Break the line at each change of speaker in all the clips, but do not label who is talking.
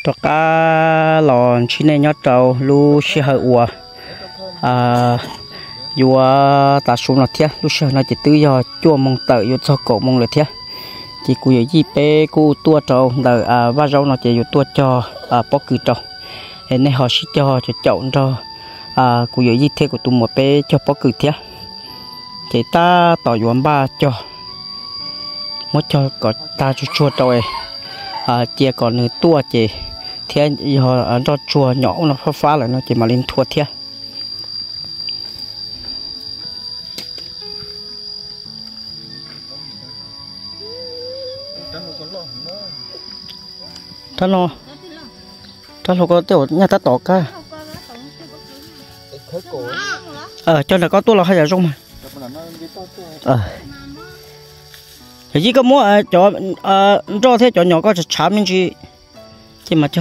cho cá lòn chỉ nên nhớ trâu lu xe hơi ua ua ta xuống là thế lu xe nó chỉ tự do chua mong tự ua cho cổ mong là thế chỉ cú gì pe cú tua trâu đợi và rau nó chỉ ua tua cho bó cừ trâu nên họ sẽ cho chậu cho cú gì thế của tụi một pe cho bó cừ thế chỉ ta tỏi yuan ba cho mất cho có ta cho chua trâu chia còn nửa tua chỉ thế họ cho chua nhỏ nó phá phá lại nó chỉ mà lên thua thế ta lo có tiểu nhà ta tỏ ca cho là có tua là hay là rong mà thì chỉ có mua cho thế cho nhỏ có chả mình chỉ mà cho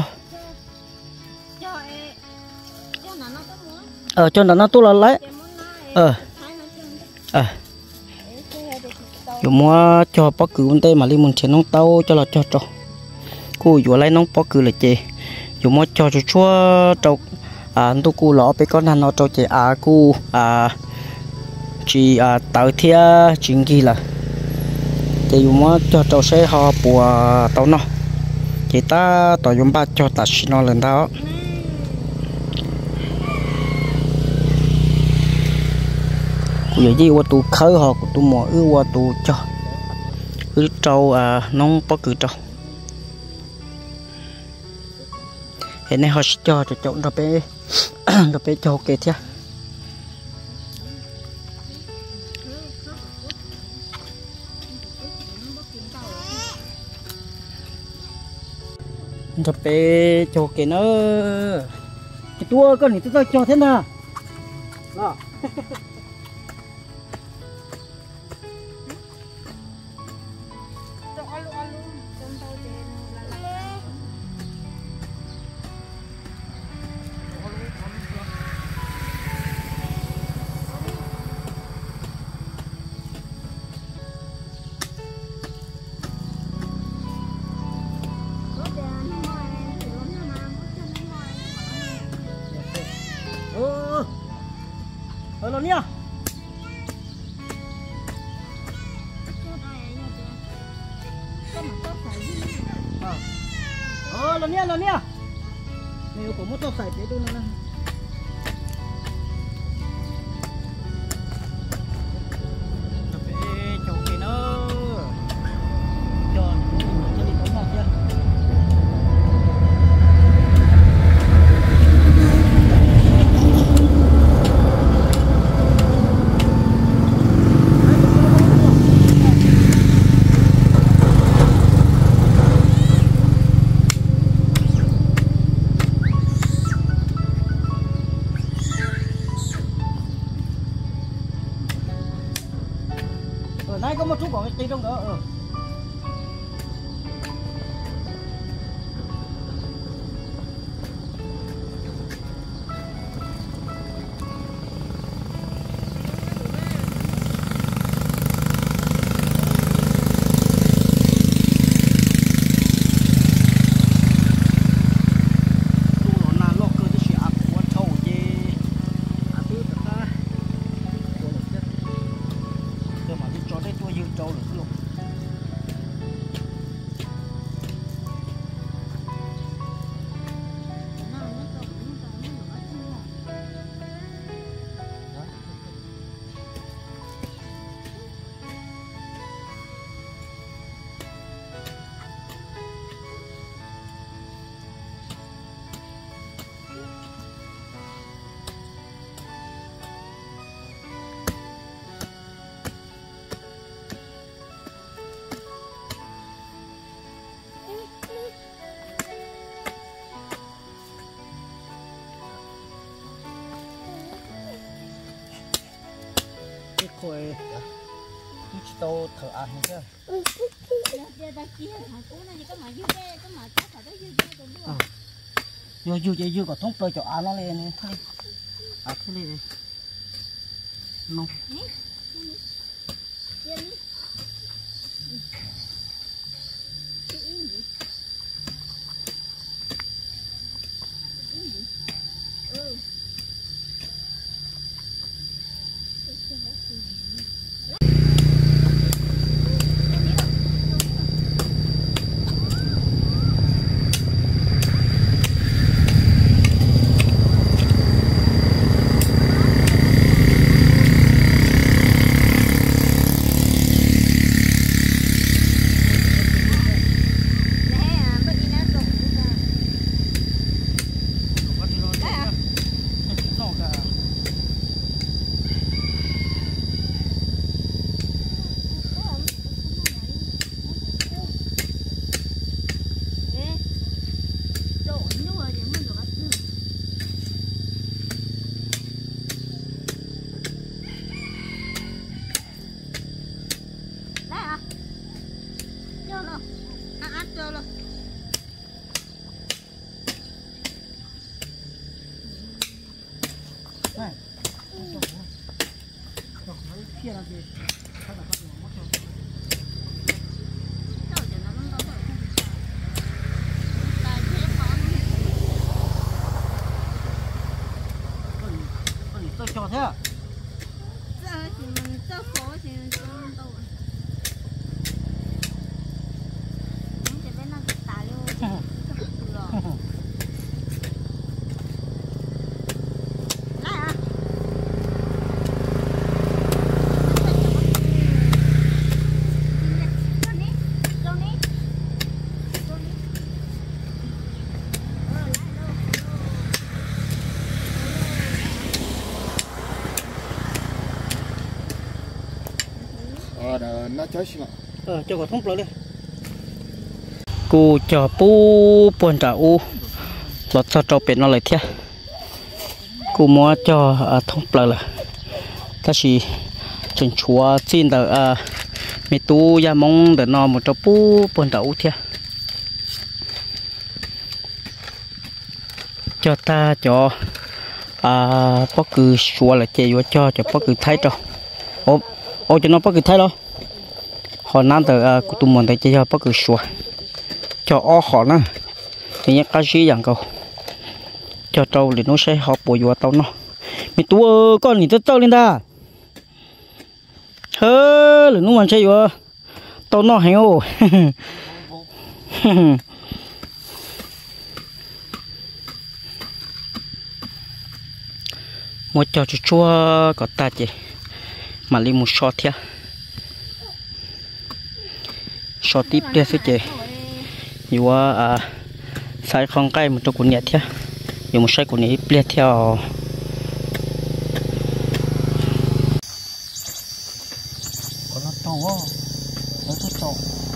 cho nó tua là lấy dù mua cho bó cừ bên tây mà đi muốn chén nông tàu cho là cho cô dù lấy nông bó cừ là chè dù mua cho chúa trâu tôi cô lọ bé con hắn nó trâu chè cô chỉ tạo thia chuyện gì là chỉ dùng mua cho trâu xe họ bùa tàu nó chỉ ta tàu dùng ba cho ta xin nó lần đó bây giờ qua tụ khơi họ của tụ mỏ qua tụ cho trâu nông bó cừ trâu hiện nay họ sẽ cho chậu nó bé cho kê thế nó bé cho kê nó cái tua con này tôi cho thế nào đó lo nia lo nia nếu có một tao xài thế tôi nè nãy có một chút bỏ cái tí trong đó khôi tôi thở ăn chưa vô có thông tôi cho ăn nó lên thôi thế này nông tôi cho thế à?
nó chơi xí mà
cho có thông bờ đi cô cho pu buồn trả u lọt cho trâuเป็ดnó lại thế cô mua cho thông bờ là ta chỉ chỉnh chúa xin đỡ mi tu ya mong đỡ nó một trâu pu buồn trả u thế cho ta cho bất cứ chúa là chơi cho bất cứ thấy đâu ô cho nó bất cứ thấy đâu họ nán từ tụi mình thấy cho bất cứ chúa cho họ nè thì nhắc cái gì dạng cầu cho trâu thì nó sẽ học bồi dưỡng tao nó mình tua con thì trâu lên ta hơ là nó mà chơi vừa tao nó hay ô một trò chua có ta chị mà đi một shot thia shot tiếp theo sẽ chị dù sai không cái một trong cuốn nhẹ thia dù một sai cuốn nhẹ tiếp theo có nó to quá nó to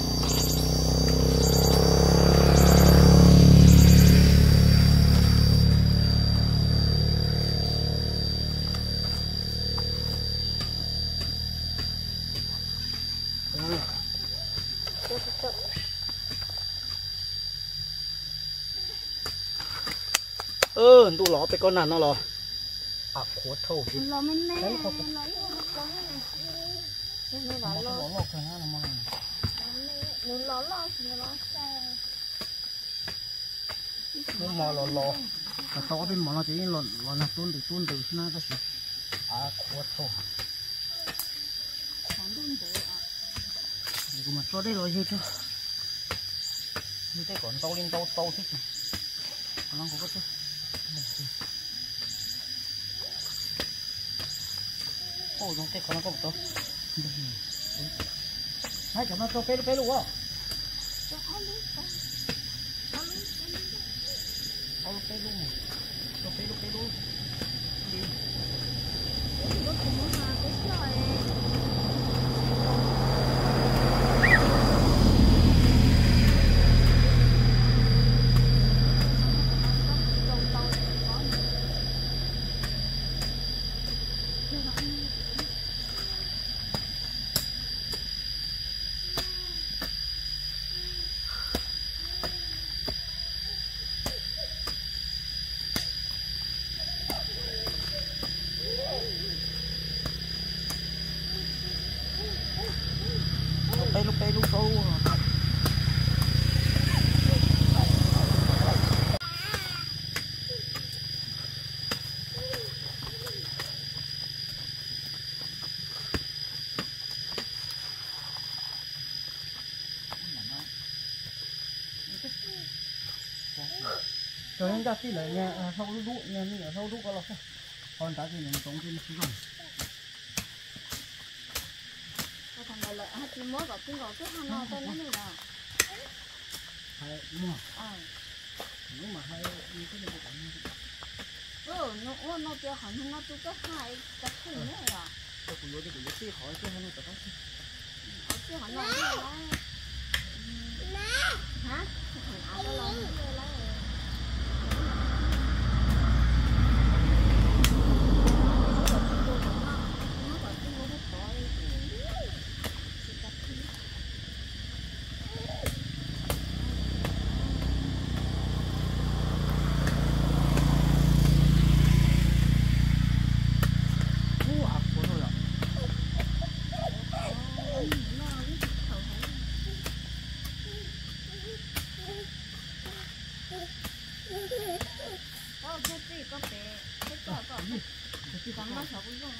tu lọไปcon nào nó lọ khổ thâu chứ lọ mình nè lọ lọ to bên mà nó chỉ lọ lọ là tuôn từ na đó chứ khổ thâu cũng mà cho đây rồi chứ như thế còn to lên to thế nó có cái ô giống cái con nó có một to hai chồng nó to phê luôn á phê luôn lúc câu rồi chúng ta chỉ là nhà sau lũ nhà như ở sau lũ có lọc còn ta thì mình sống trên xuống rồi
thằng này lại hết mới gặp cái gò cái hàng nào tên nó này là
hay mua
nếu mà hay như cái này nó cho hẳn nó tôi có hai cái thứ nữa là
tôi cũng nói cái khỏi chứ không có
cái hẳn nó hả thằng áo đó cái gì có bé cái cỏ cỏ cắm vào sáu cũng dùng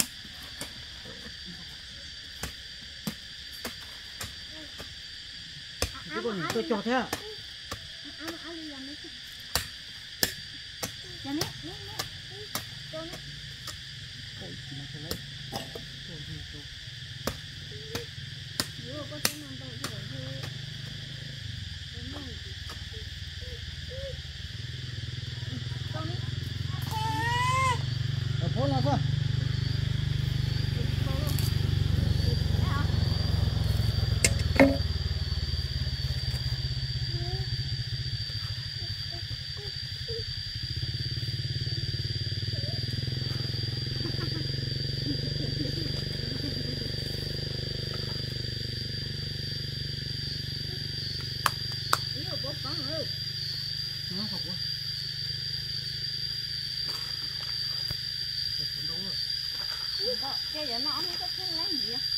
cái con tôi cho thế à
ăn đi làm đấy chứ nhà mẹ cho nó
ôi chỉ là thế đấy
nếu mà có cái nằm đâu thì phải thế đúng rồi cho nó
phố nào cơ nó học quá
cái giờ nó không có thương lắm gì á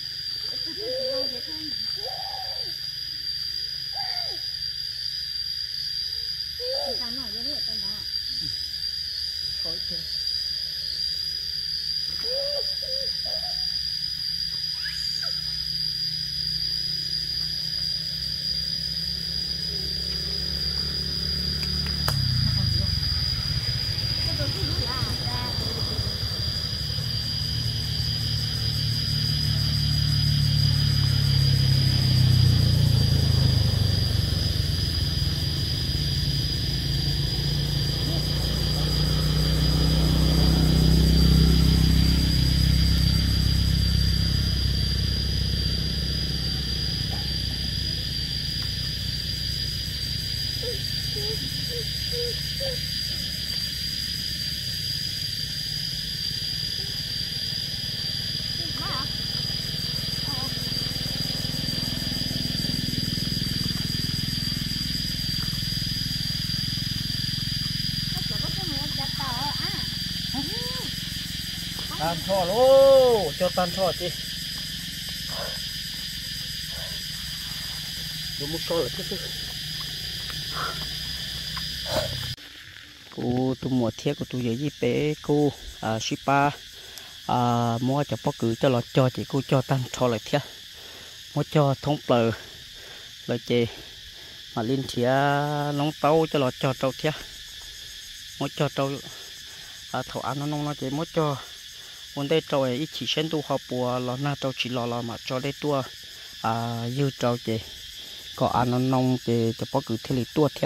ta nói với người ta đó
khỏi thế tan thọ lô cho tan thọ chị đúng một số là thế
cô tôi mua thiết của tôi gì bé cô shipa mua cho bóc cử cho lọt cho chị cô cho tan thọ lại thiết mua cho thông bờ lại chị mà lên thía nóng tàu cho lọt cho tàu thiết mua cho tàu thọ ăn nó nông nó chị mua cho vấn đề trâu ấy chỉ xem tu học bùa lò na trâu chỉ lò mà cho đây tua dư trâu chị có ăn nó nông chị cho bó cứ thế này tua theo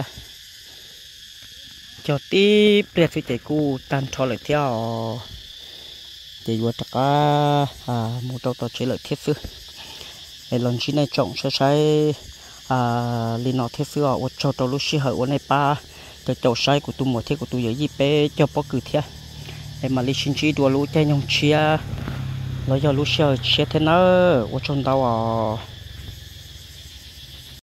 cho tí bây giờ chị cu tan cho lại theo chị vừa chắc một trâu to chế lại thiết sư để lần chỉ này trồng sẽ sai liên nó thiết sư ở cho trâu lúc xí hở này ba cái trâu sai của tôi một thiết của tôi giờ gì bé cho bó cứ theo em mà đi xin chỉ đùa lũ chơi nhung chia lấy cho lũ chơi chia thế nào ở trong tàu à